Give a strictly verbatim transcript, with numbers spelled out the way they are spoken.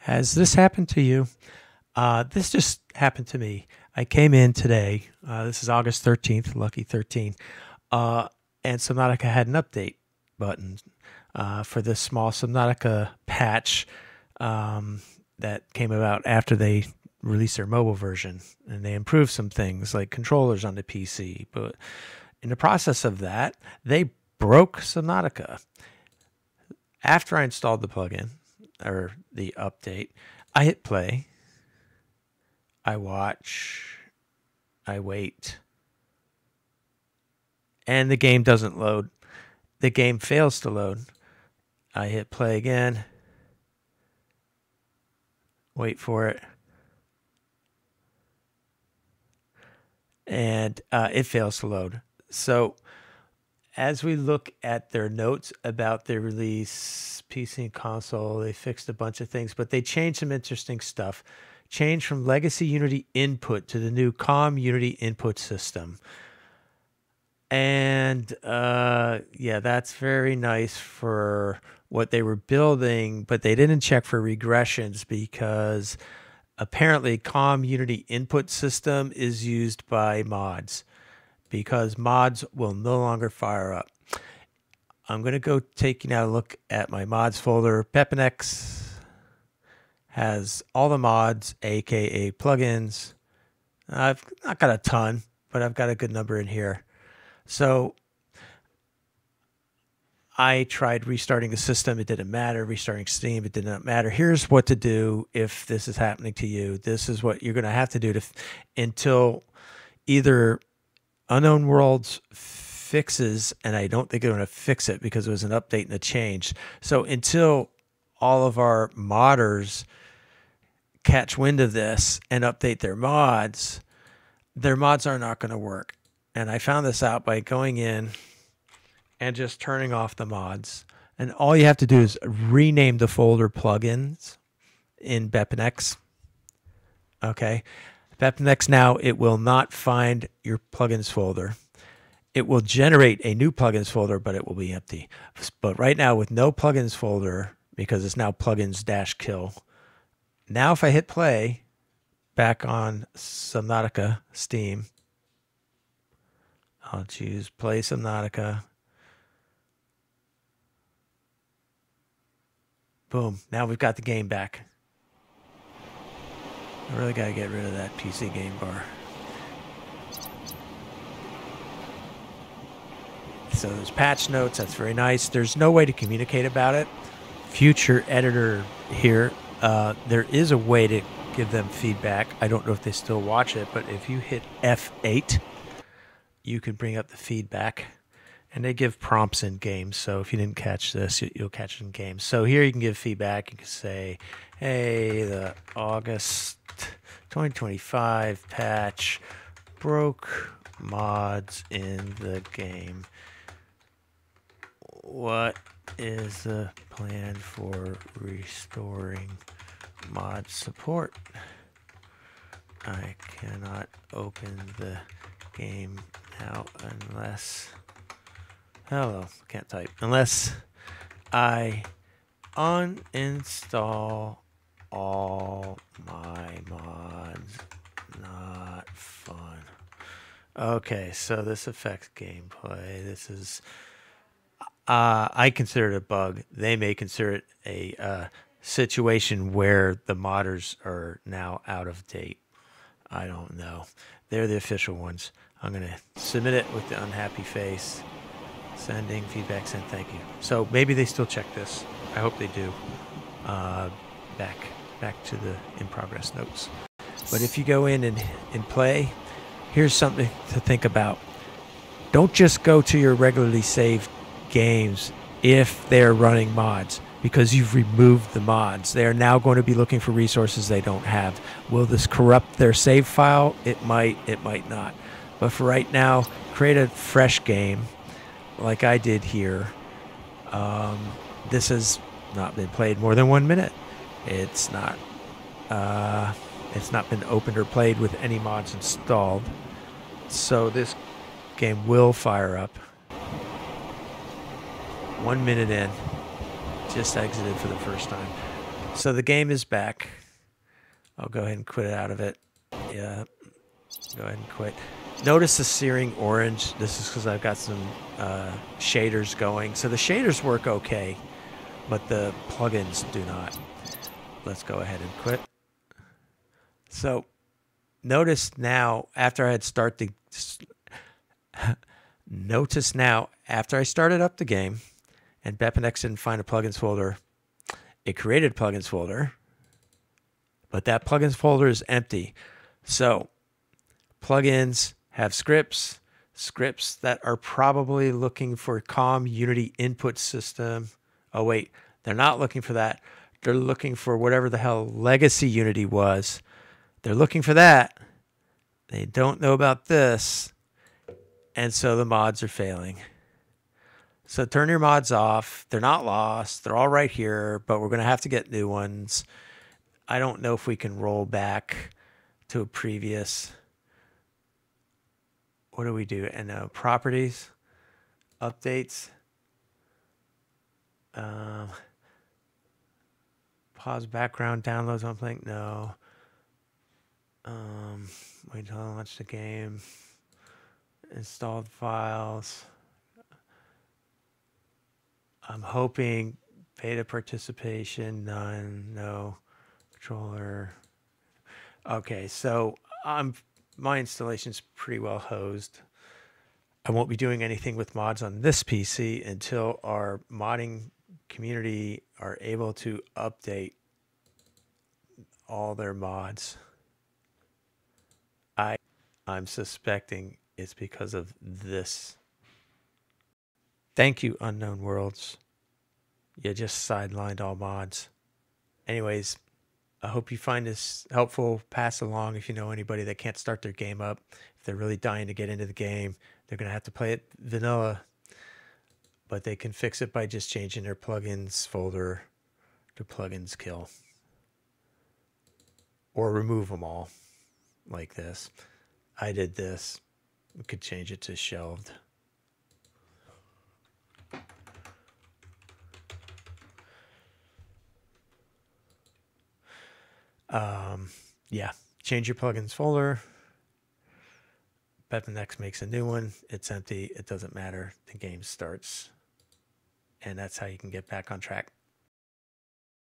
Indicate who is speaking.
Speaker 1: Has this happened to you? Uh, this just happened to me. I came in today. Uh, this is August thirteenth, lucky thirteen. Uh, and Subnautica had an update button uh, for this small Subnautica patch um, that came about after they released their mobile version. And they improved some things like controllers on the P C. But in the process of that, they broke Subnautica. After I installed the plugin, or the update, I hit play, I watch, I wait, and the game doesn't load. The game fails to load. I hit play again, wait for it, and uh, it fails to load. So as we look at their notes about their release, P C and console, they fixed a bunch of things, but they changed some interesting stuff. Changed from legacy Unity input to the new COM Unity input system. And uh, yeah, that's very nice for what they were building, but they didn't check for regressions because apparently COM Unity input system is used by mods, because mods will no longer fire up. I'm going to go taking a look at my mods folder. Pepinex has all the mods, aka plugins. I've not got a ton, but I've got a good number in here. So I tried restarting the system. It didn't matter. Restarting Steam, it did not matter. Here's what to do if this is happening to you. This is what you're going to have to do to until either Unknown Worlds fixes, and I don't think they're going to fix it because it was an update and a change. So until all of our modders catch wind of this and update their mods, their mods are not going to work. And I found this out by going in and just turning off the mods. And all you have to do is rename the folder plugins in Bepinex. Okay. Bepinex now, it will not find your plugins folder. It will generate a new plugins folder, but it will be empty. But right now with no plugins folder, because it's now plugins dash kill. Now if I hit play back on Subnautica Steam, I'll choose play Subnautica. Boom. Now we've got the game back. I really got to get rid of that P C game bar. So there's patch notes. That's very nice. There's no way to communicate about it. Future editor here. Uh, there is a way to give them feedback. I don't know if they still watch it, but if you hit F eight, you can bring up the feedback. And they give prompts in games. So if you didn't catch this, you'll catch it in games. So here you can give feedback. You can say, hey, the August twenty twenty-five patch broke mods in the game. What is the plan for restoring mod support? I cannot open the game now unless... Hello, can't type. Unless I uninstall all my mods. Not fun. Okay, so this affects gameplay. This is... Uh, I consider it a bug. They may consider it a uh, situation where the modders are now out of date. I don't know. They're the official ones. I'm going to submit it with the unhappy face. Sending feedback, send thank you. So maybe they still check this. I hope they do. Uh, back back to the in progress notes. But if you go in and, and play, here's something to think about. Don't just go to your regularly saved games if they're running mods, because you've removed the mods. They are now going to be looking for resources they don't have. Will this corrupt their save file? It might, it might not. But for right now, create a fresh game like I did here. Um, this has not been played more than one minute. It's not uh, it's not been opened or played with any mods installed. So this game will fire up. One minute in, just exited for the first time. So the game is back. I'll go ahead and quit out of it. Yeah, go ahead and quit. Notice the searing orange. This is because I've got some uh, shaders going. So the shaders work okay, but the plugins do not. Let's go ahead and quit. So notice now, after I had started the... notice now, after I started up the game, and BepIndex didn't find a plugins folder, it created a plugins folder, but that plugins folder is empty. So plugins have scripts, scripts that are probably looking for COM Unity input system. Oh, wait, they're not looking for that. They're looking for whatever the hell legacy Unity was. They're looking for that. They don't know about this. And so the mods are failing. So turn your mods off. They're not lost. They're all right here, but we're going to have to get new ones. I don't know if we can roll back to a previous. What do we do? And uh, properties, updates, um, pause background downloads on playing. No. Um, wait till I launch the game. Installed files. I'm hoping beta participation, none, no. Controller. Okay, so I'm my installation's pretty well hosed. I won't be doing anything with mods on this P C until our modding community are able to update all their mods. I I'm suspecting it's because of this. Thank you, Unknown Worlds. You just sidelined all mods. Anyways, I hope you find this helpful. Pass along if you know anybody that can't start their game up. If they're really dying to get into the game, they're going to have to play it vanilla. But they can fix it by just changing their plugins folder to plugins kill. Or remove them all, like this. I did this. We could change it to shelved. Um, yeah, change your plugins folder. BepIndex makes a new one. It's empty. It doesn't matter. The game starts. And that's how you can get back on track.